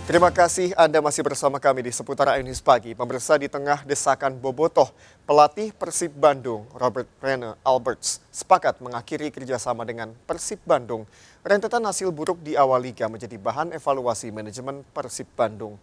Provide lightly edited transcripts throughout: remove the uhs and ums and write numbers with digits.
Terima kasih Anda masih bersama kami di seputar News Pagi. Pemirsa, di tengah desakan bobotoh, pelatih Persib Bandung, Rene Alberts, sepakat mengakhiri kerjasama dengan Persib Bandung. Rentetan hasil buruk di awal liga menjadi bahan evaluasi manajemen Persib Bandung.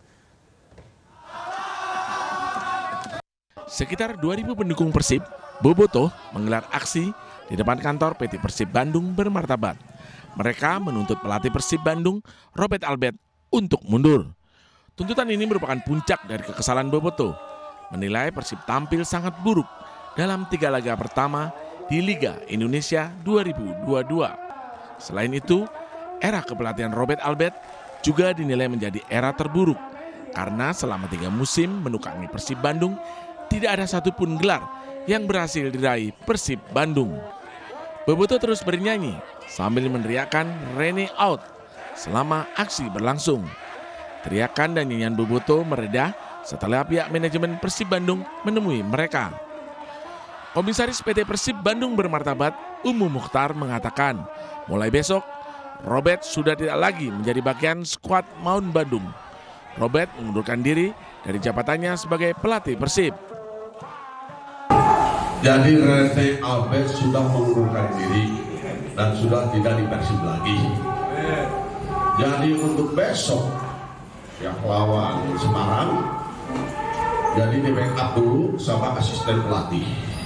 Sekitar 2.000 pendukung Persib, bobotoh menggelar aksi di depan kantor PT Persib Bandung bermartabat. Mereka menuntut pelatih Persib Bandung, Rene Alberts, untuk mundur. Tuntutan ini merupakan puncak dari kekesalan bobotoh, menilai Persib tampil sangat buruk dalam 3 laga pertama di Liga Indonesia 2022. Selain itu, era kepelatihan Rene Alberts juga dinilai menjadi era terburuk karena selama 3 musim menukangi Persib Bandung tidak ada satupun gelar yang berhasil diraih Persib Bandung. Bobotoh terus bernyanyi sambil meneriakkan Rene out selama aksi berlangsung. Teriakan dan nyanyian bobotoh mereda setelah pihak manajemen Persib Bandung menemui mereka. Komisaris PT Persib Bandung bermartabat, Umu Mukhtar, mengatakan mulai besok Robert sudah tidak lagi menjadi bagian skuad Maung Bandung. Robert mengundurkan diri dari jabatannya sebagai pelatih Persib. Jadi Rene Alberts sudah mengundurkan diri dan sudah tidak di Persib lagi. Jadi untuk besok yang lawan Semarang, jadi di backup dulu sama asisten pelatih.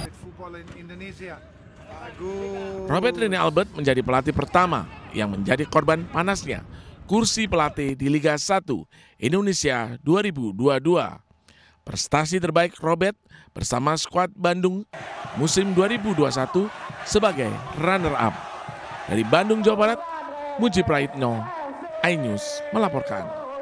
Rene Alberts menjadi pelatih pertama yang menjadi korban panasnya kursi pelatih di Liga 1 Indonesia 2022. Prestasi terbaik Robert bersama skuad Bandung musim 2021 sebagai runner-up. Dari Bandung, Jawa Barat, Muji Praitno, iNews melaporkan.